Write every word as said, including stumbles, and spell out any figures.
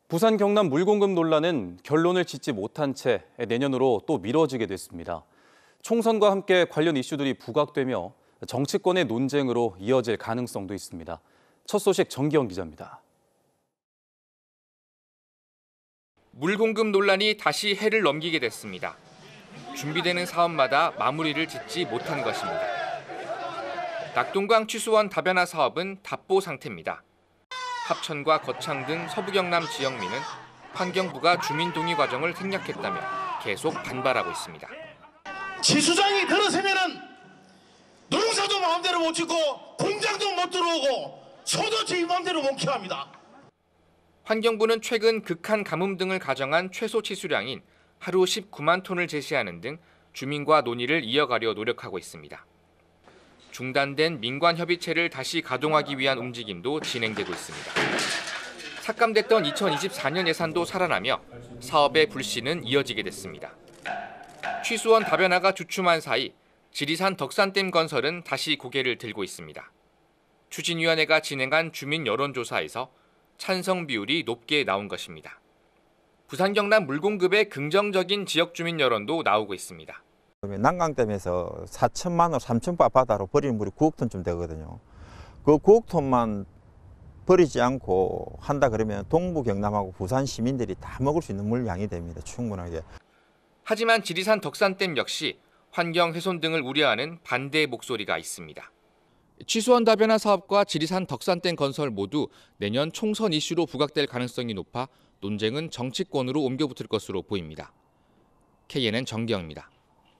부산 경남 물공급 논란은 결론을 짓지 못한 채 내년으로 또 미뤄지게 됐습니다. 총선과 함께 관련 이슈들이 부각되며 정치권의 논쟁으로 이어질 가능성도 있습니다. 첫 소식 정기영 기자입니다. 물공급 논란이 다시 해를 넘기게 됐습니다. 준비되는 사업마다 마무리를 짓지 못한 것입니다. 낙동강 취수원 다변화 사업은 답보 상태입니다. 합천과 거창 등 서부경남 지역민은 환경부가 주민 동의 과정을 생략했다며 계속 반발하고 있습니다. 지수장이 들어서면은 농사도 마음대로 못 짓고 공장도 못 들어오고 소도 제 마음대로 못 키웁니다. 환경부는 최근 극한 가뭄 등을 가정한 최소 치수량인 하루 십구만 톤을 제시하는 등 주민과 논의를 이어가려 노력하고 있습니다. 중단된 민관협의체를 다시 가동하기 위한 움직임도 진행되고 있습니다. 삭감됐던 이천이십사 년 예산도 살아나며 사업의 불씨는 이어지게 됐습니다. 취수원 다변화가 주춤한 사이 지리산 덕산댐 건설은 다시 고개를 들고 있습니다. 추진위원회가 진행한 주민 여론조사에서 찬성 비율이 높게 나온 것입니다. 부산 경남 물공급의 긍정적인 지역 주민 여론도 나오고 있습니다. 난강댐에서 사천만 원, 삼천바 바다로 버리는 물이 구억 톤쯤 되거든요. 그 구억 톤만 버리지 않고 한다 그러면 동부 경남하고 부산 시민들이 다 먹을 수 있는 물량이 됩니다. 충분하게. 하지만 지리산 덕산댐 역시 환경 훼손 등을 우려하는 반대 목소리가 있습니다. 취수원 다변화 사업과 지리산 덕산댐 건설 모두 내년 총선 이슈로 부각될 가능성이 높아 논쟁은 정치권으로 옮겨붙을 것으로 보입니다. 케이엔엔 정기영입니다.